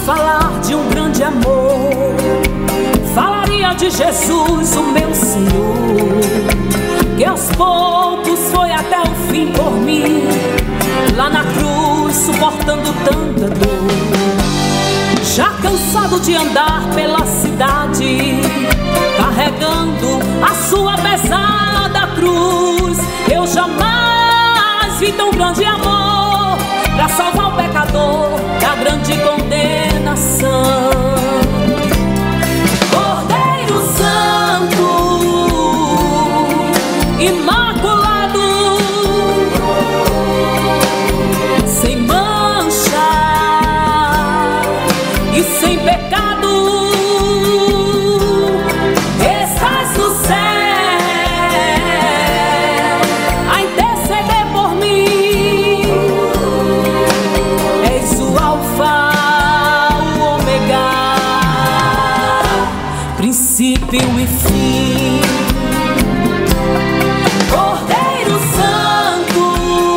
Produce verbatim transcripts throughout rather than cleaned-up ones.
falar de um grande amor, falaria de Jesus, o meu Senhor, que aos poucos foi até o fim por mim, lá na cruz suportando tanta dor. Já cansado de andar pela cidade, carregando a sua pesada cruz, eu jamais vi tão grande amor pra salvar o pecador da grande condenação. Cordeiro Santo, imaculado, sem mancha e sem pecado, estás no céu a interceder por mim. És o Alfa, o Ômega, princípio e fim. Cordeiro Santo,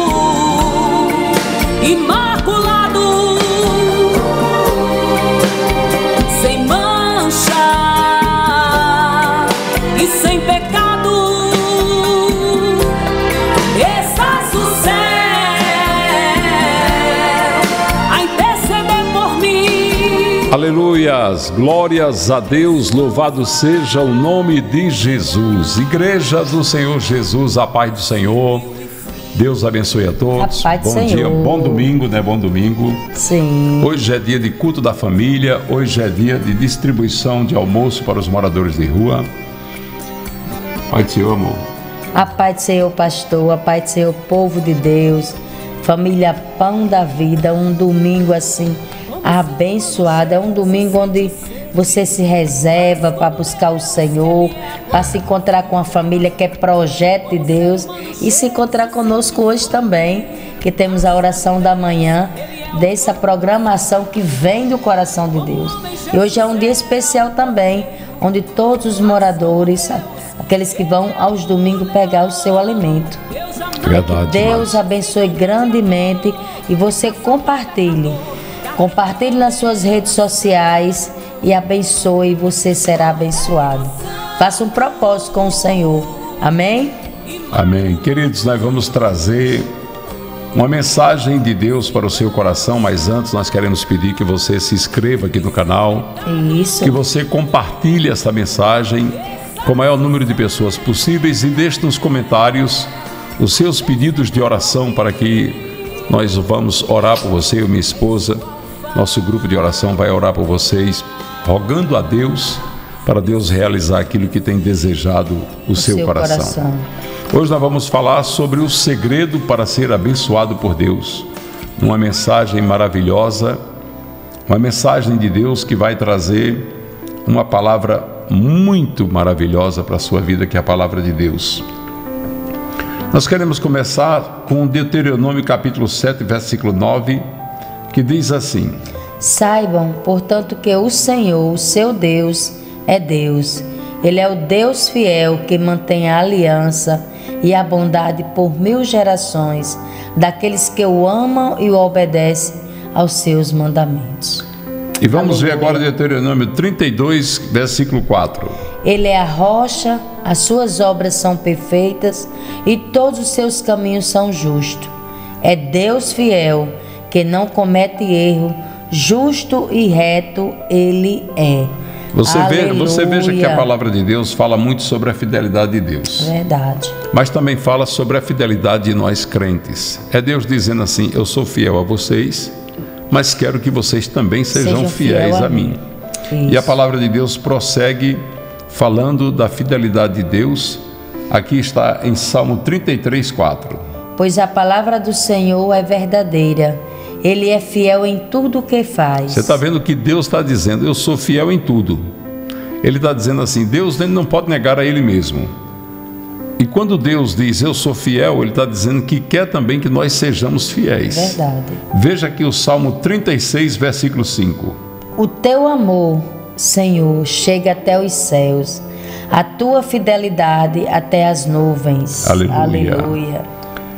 imaculado, sem mancha e sem pecado, estás no céu a interceder por mim. Aleluias, glórias a Deus, louvado seja o nome de Jesus. Igreja do Senhor Jesus, a paz do Senhor. Deus abençoe a todos. A paz do Bom dia, Senhor. bom domingo, né? Bom domingo. Sim. Hoje é dia de culto da família, hoje é dia de distribuição de almoço para os moradores de rua. Pai do Senhor, amor. A paz do Senhor, pastor, a paz do Senhor, povo de Deus, família Pão da Vida, um domingo assim abençoado, é um domingo onde você se reserva para buscar o Senhor, para se encontrar com a família que é projeto de Deus e se encontrar conosco hoje também, que temos a oração da manhã, dessa programação que vem do coração de Deus. E hoje é um dia especial também, onde todos os moradores, aqueles que vão aos domingos pegar o seu alimento. Verdade. Deus abençoe grandemente e você compartilhe. Compartilhe nas suas redes sociais e abençoe, você será abençoado. Faça um propósito com o Senhor. Amém? Amém. Queridos, nós vamos trazer uma mensagem de Deus para o seu coração, mas antes nós queremos pedir que você se inscreva aqui no canal, Isso. que você compartilhe essa mensagem com o maior número de pessoas possíveis e deixe nos comentários os seus pedidos de oração para que nós vamos orar por você, eu e minha esposa. Nosso grupo de oração vai orar por vocês, rogando a Deus para Deus realizar aquilo que tem desejado o, o seu, seu coração. coração. Hoje nós vamos falar sobre o segredo para ser abençoado por Deus. Uma mensagem maravilhosa, uma mensagem de Deus que vai trazer uma palavra muito maravilhosa para a sua vida, que é a palavra de Deus. Nós queremos começar com Deuteronômio capítulo sete, versículo nove, que diz assim: Saibam, portanto, que o Senhor, o seu Deus, é Deus. Ele é o Deus fiel que mantém a aliança e a bondade por mil gerações, daqueles que o amam e o obedecem aos seus mandamentos. E vamos Aleluia. ver agora Deuteronômio trinta e dois, versículo quatro. Ele é a rocha, as suas obras são perfeitas e todos os seus caminhos são justos. É Deus fiel, que não comete erro, justo e reto Ele é. Você, vê, você veja que a palavra de Deus fala muito sobre a fidelidade de Deus. Verdade. Mas também fala sobre a fidelidade de nós crentes. É Deus dizendo assim: eu sou fiel a vocês, mas quero que vocês também sejam, sejam fiéis a, a mim. Isso. E a palavra de Deus prossegue falando da fidelidade de Deus. Aqui está em Salmo trinta e três, quatro. Pois a palavra do Senhor é verdadeira. Ele é fiel em tudo o que faz. Você está vendo que Deus está dizendo: eu sou fiel em tudo. Ele está dizendo assim, Deus não pode negar a Ele mesmo. E quando Deus diz eu sou fiel, Ele está dizendo que quer também que nós sejamos fiéis. Verdade. Veja aqui o Salmo trinta e seis, versículo cinco. O teu amor, Senhor, chega até os céus, a tua fidelidade até as nuvens. Aleluia. Aleluia.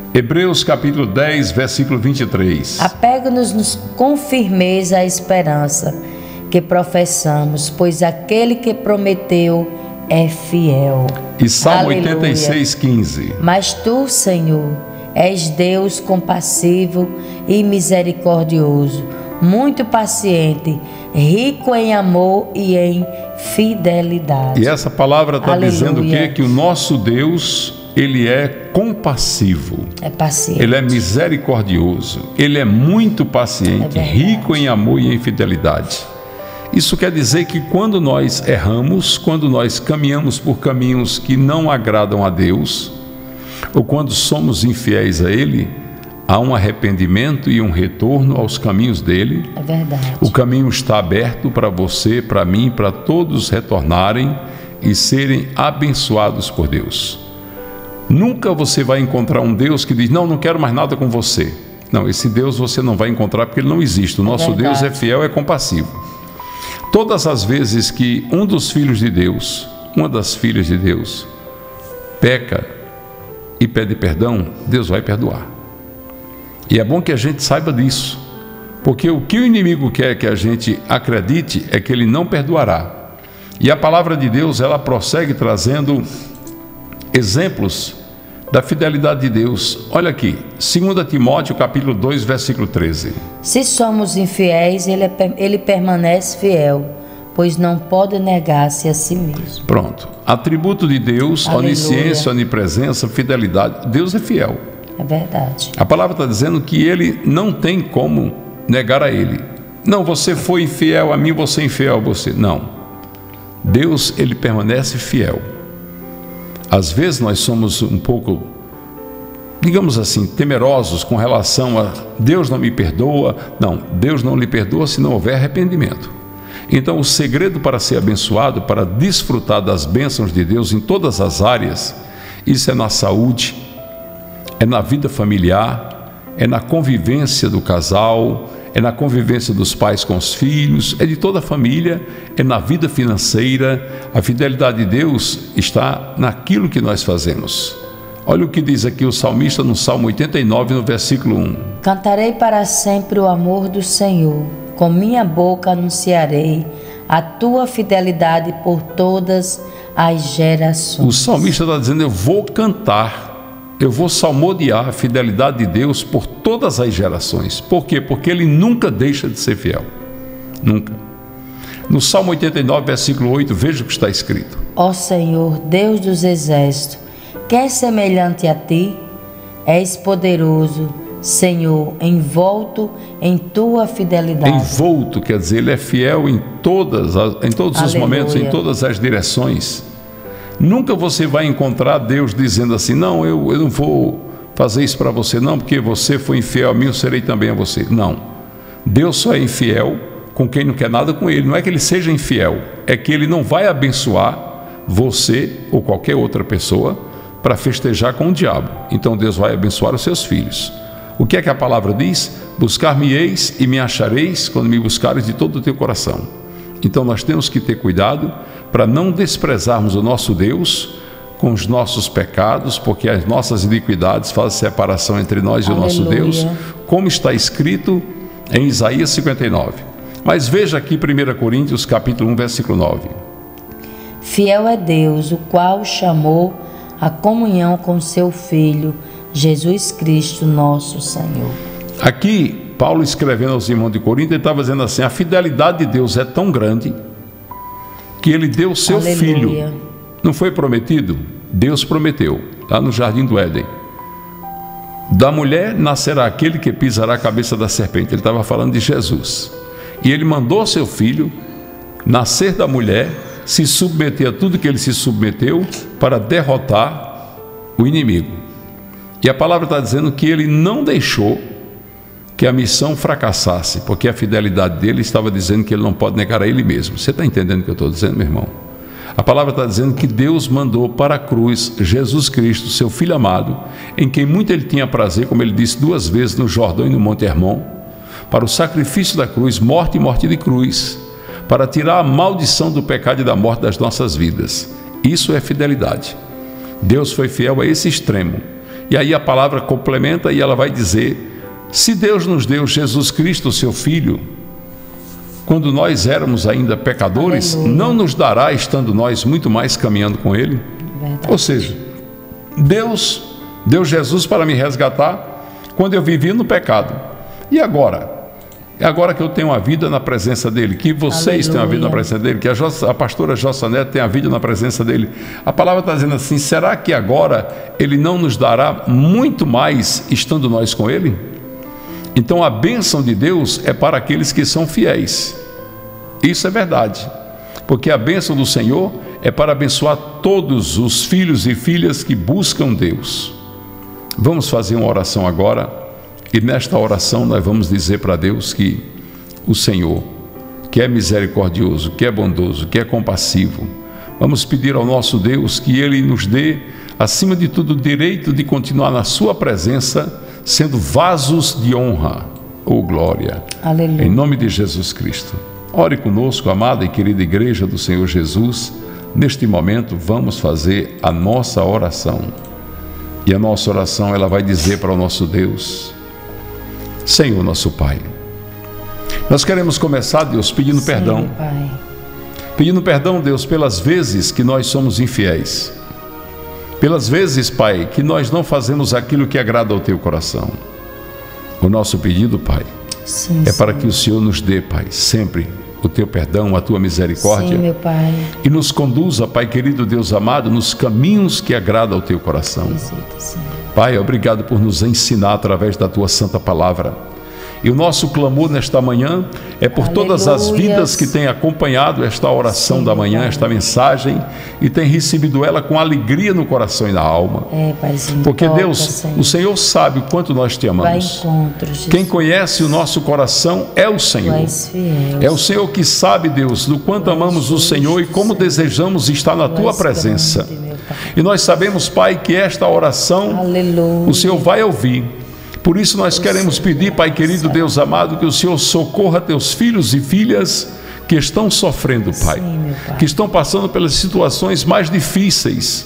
Hebreus capítulo dez, versículo vinte e três. Apega-nos com firmeza à esperança que professamos, pois aquele que prometeu é fiel. E Salmo Aleluia. oitenta e seis, quinze. Mas tu, Senhor, és Deus compassivo e misericordioso, muito paciente, rico em amor e em fidelidade. E essa palavra está dizendo o quê? Que o nosso Deus, ele é compassivo. É paciente. Ele é misericordioso. Ele é muito paciente, É rico em amor e em fidelidade. Isso quer dizer que quando nós erramos, quando nós caminhamos por caminhos que não agradam a Deus, ou quando somos infiéis a Ele, há um arrependimento e um retorno aos caminhos dele. É verdade. O caminho está aberto para você, para mim, para todos retornarem e serem abençoados por Deus. Nunca você vai encontrar um Deus que diz, não, não quero mais nada com você. Não, esse Deus você não vai encontrar porque ele não existe. O nosso Deus é fiel, é compassivo. Todas as vezes que um dos filhos de Deus, uma das filhas de Deus, peca e pede perdão, Deus vai perdoar. E é bom que a gente saiba disso, porque o que o inimigo quer que a gente acredite é que ele não perdoará. E a palavra de Deus, ela prossegue trazendo exemplos da fidelidade de Deus. Olha aqui, dois Timóteo capítulo dois, versículo treze. Se somos infiéis, ele, é, ele permanece fiel, pois não pode negar-se a si mesmo. Pronto. Atributo de Deus, Aleluia. Onisciência, onipresença, fidelidade. Deus é fiel. É verdade. A palavra está dizendo que ele não tem como negar a ele. Não, você foi infiel a mim, você é infiel a você. Não. Deus, ele permanece fiel. Às vezes nós somos um pouco, digamos assim, temerosos com relação a Deus não me perdoa. Não, Deus não lhe perdoa se não houver arrependimento. Então o segredo para ser abençoado, para desfrutar das bênçãos de Deus em todas as áreas, isso é na saúde, é na vida familiar, é na convivência do casal, é na convivência dos pais com os filhos, é de toda a família, é na vida financeira. A fidelidade de Deus está naquilo que nós fazemos. Olha o que diz aqui o salmista no Salmo oitenta e nove, no versículo um. Cantarei para sempre o amor do Senhor, com minha boca anunciarei a tua fidelidade por todas as gerações. O salmista está dizendo, eu vou cantar, eu vou salmodiar a fidelidade de Deus por todas as gerações. Por quê? Porque ele nunca deixa de ser fiel. Nunca. No Salmo oitenta e nove, versículo oito, veja o que está escrito. Ó Senhor, Deus dos exércitos, que é semelhante a ti? És poderoso, Senhor, envolto em tua fidelidade. Envolto, quer dizer, ele é fiel em, todas, em todos os Aleluia. momentos, em todas as direções. Nunca você vai encontrar Deus dizendo assim, não, eu, eu não vou fazer isso para você não, porque você foi infiel a mim, eu serei também a você. Não, Deus só é infiel com quem não quer nada com ele. Não é que ele seja infiel, é que ele não vai abençoar você ou qualquer outra pessoa para festejar com o diabo. Então Deus vai abençoar os seus filhos. O que é que a palavra diz? Buscar-me-eis e me achareis quando me buscares de todo o teu coração. Então nós temos que ter cuidado para não desprezarmos o nosso Deus com os nossos pecados, porque as nossas iniquidades fazem separação entre nós e Aleluia. O nosso Deus, como está escrito em Isaías cinquenta e nove. Mas veja aqui primeira Coríntios capítulo um, versículo nove. Fiel é Deus, o qual chamou a comunhão com seu Filho, Jesus Cristo, nosso Senhor. Aqui, Paulo escrevendo aos irmãos de Corinto, ele estava dizendo assim, a fidelidade de Deus é tão grande que ele deu seu Aleluia. Filho. Não foi prometido? Deus prometeu, lá no jardim do Éden. Da mulher nascerá aquele que pisará a cabeça da serpente. Ele estava falando de Jesus. E ele mandou seu filho nascer da mulher, se submeter a tudo que ele se submeteu para derrotar o inimigo. E a palavra está dizendo que ele não deixou que a missão fracassasse, porque a fidelidade dele estava dizendo que ele não pode negar a ele mesmo. Você está entendendo o que eu estou dizendo, meu irmão? A palavra está dizendo que Deus mandou para a cruz Jesus Cristo, seu Filho amado, em quem muito ele tinha prazer, como ele disse duas vezes no Jordão e no Monte Hermon, para o sacrifício da cruz, morte e morte de cruz, para tirar a maldição do pecado e da morte das nossas vidas. Isso é fidelidade. Deus foi fiel a esse extremo, E aí a palavra complementa e ela vai dizer: se Deus nos deu Jesus Cristo, seu Filho, quando nós éramos ainda pecadores, aleluia, não nos dará, estando nós muito mais caminhando com Ele? Verdade. Ou seja, Deus deu Jesus para me resgatar quando eu vivia no pecado. E agora? É agora que eu tenho a vida na presença dEle, que vocês aleluia, têm a vida na presença dEle, que a, Jos, a pastora Jossa Neto tem a vida na presença dEle. A palavra está dizendo assim: será que agora Ele não nos dará muito mais estando nós com Ele? Então a bênção de Deus é para aqueles que são fiéis. Isso é verdade, porque a bênção do Senhor é para abençoar todos os filhos e filhas que buscam Deus. Vamos fazer uma oração agora, e nesta oração nós vamos dizer para Deus que o Senhor, que é misericordioso, que é bondoso, que é compassivo, vamos pedir ao nosso Deus que Ele nos dê, acima de tudo, o direito de continuar na sua presença, sendo vasos de honra ou glória. Aleluia. Em nome de Jesus Cristo. Ore conosco, amada e querida igreja do Senhor Jesus. Neste momento vamos fazer a nossa oração. E a nossa oração, ela vai dizer para o nosso Deus: Senhor nosso Pai, nós queremos começar, Deus, pedindo Sim, perdão. Pai. Pedindo perdão, Deus, pelas vezes que nós somos infiéis. Pelas vezes, Pai, que nós não fazemos aquilo que agrada ao Teu coração. O nosso pedido, Pai, Sim, é para Senhor. Que o Senhor nos dê, Pai, sempre o Teu perdão, a Tua misericórdia. Sim, meu Pai. E nos conduza, Pai querido, Deus amado, nos caminhos que agradam ao Teu coração. Visita, Pai, obrigado por nos ensinar através da Tua santa palavra. E o nosso clamor nesta manhã é por Aleluia. Todas as vidas que têm acompanhado esta oração Sim, da manhã, esta mensagem, e têm recebido ela com alegria no coração e na alma. É, Paizinho, porque toca, Deus, Senhor. O Senhor sabe o quanto nós te amamos. Encontro, Quem conhece o nosso coração é o Senhor. Fiel, é o Senhor que sabe, Deus, do quanto amamos o Senhor e como desejamos estar na Tua presença. Grande, e nós sabemos, Pai, que esta oração Aleluia. O Senhor vai ouvir. Por isso nós queremos pedir, Pai querido, Deus amado, que o Senhor socorra teus filhos e filhas que estão sofrendo, Pai, Sim, pai. Que estão passando pelas situações mais difíceis.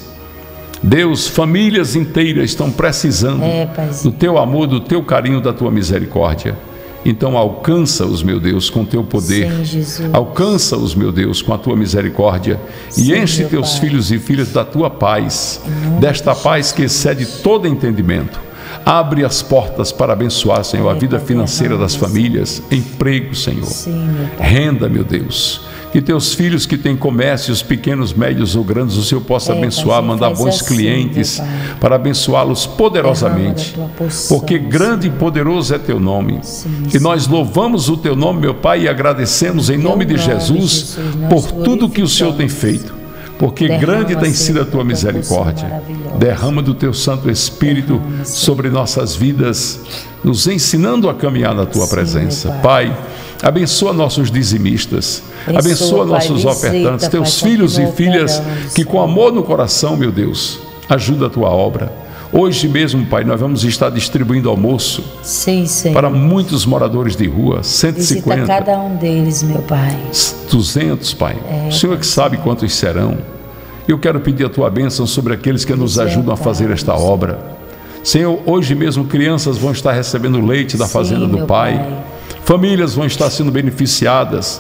Deus, famílias inteiras estão precisando é, do Teu amor, do Teu carinho, da Tua misericórdia. Então alcança-os, meu Deus, com Teu poder. Sim, alcança-os, meu Deus, com a Tua misericórdia. Sim, e enche Teus pai. Filhos e filhas da Tua paz, desta paz que excede todo entendimento. Abre as portas para abençoar, Senhor, a vida financeira das famílias, emprego, Senhor. Sim, meu Pai. Renda, meu Deus. Que teus filhos que têm comércios pequenos, médios ou grandes, o Senhor possa é, abençoar, Pai, mandar bons assim, clientes para abençoá-los poderosamente. Porção, porque grande Senhor. E poderoso é Teu nome. Sim, e nós louvamos o Teu nome, meu Pai, e agradecemos em nome de Jesus, Jesus por tudo que o Senhor tem feito. Porque derrama, grande tem sido a Tua misericórdia. Derrama do Teu Santo Espírito derrama, sobre nossas vidas, nos ensinando a caminhar na Tua Sim, presença. Pai. Pai, abençoa nossos dizimistas, abençoa, abençoa nossos pai, ofertantes, visita, Teus pai, filhos e filhas que com amor no coração, meu Deus, ajuda a Tua obra. Hoje mesmo, Pai, nós vamos estar distribuindo almoço Sim, para muitos moradores de rua, cento e cinquenta. Visita cada um deles, meu Pai. duzentos, Pai. É, o Senhor que sabe quantos serão. Eu quero pedir a Tua bênção sobre aqueles que nos ajudam a fazer esta obra. Senhor, hoje mesmo crianças vão estar recebendo leite da fazenda do Pai. Pai. Famílias vão estar sendo beneficiadas.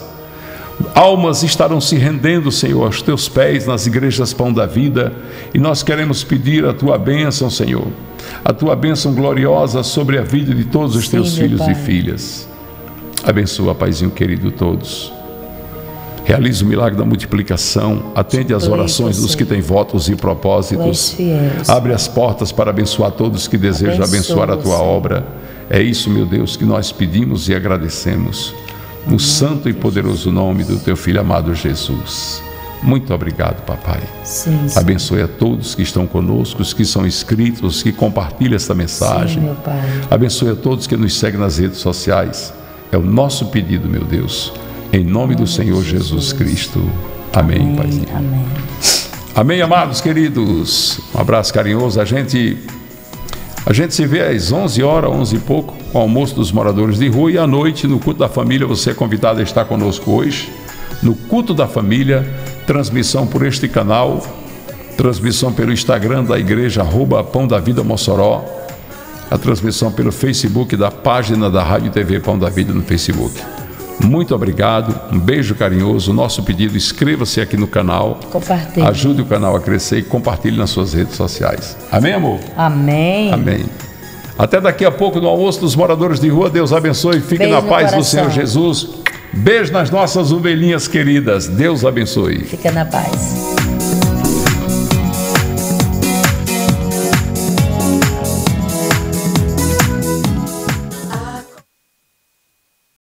Almas estarão se rendendo, Senhor, aos Teus pés nas igrejas Pão da Vida. E nós queremos pedir a Tua bênção, Senhor, a Tua bênção gloriosa sobre a vida de todos os Sim, Teus filhos Pai. E filhas. Abençoa, Paizinho querido, todos. Realiza o milagre da multiplicação. Atende às orações dos que têm votos e propósitos. Abre as portas para abençoar todos que desejam abençoar a Tua obra. É isso, meu Deus, que nós pedimos e agradecemos. No santo e poderoso nome do Teu Filho amado Jesus. Muito obrigado, Papai. Sim, sim. Abençoe a todos que estão conosco, os que são inscritos, que compartilham esta mensagem. Sim, meu Pai. Abençoe a todos que nos seguem nas redes sociais. É o nosso pedido, meu Deus. Em nome do Senhor Jesus Cristo. Amém, amém, Paizinho. Amém. Amém, amados queridos. Um abraço carinhoso. A gente, a gente se vê às onze horas, onze e pouco, com o almoço dos moradores de rua. E à noite, no culto da família, você é convidado a estar conosco hoje. No culto da família, transmissão por este canal transmissão pelo Instagram da igreja, arroba Pão da Vida Mossoró, a transmissão pelo Facebook da página da Rádio e T V Pão da Vida no Facebook. Muito obrigado, um beijo carinhoso. Nosso pedido, inscreva-se aqui no canal, compartilhe, ajude o canal a crescer e compartilhe nas suas redes sociais. Amém, amor? Amém. Amém. Até daqui a pouco no almoço dos moradores de rua. Deus abençoe, fique Beijo na paz no do Senhor Jesus. Beijo nas nossas ovelhinhas queridas. Deus abençoe. Fica na paz.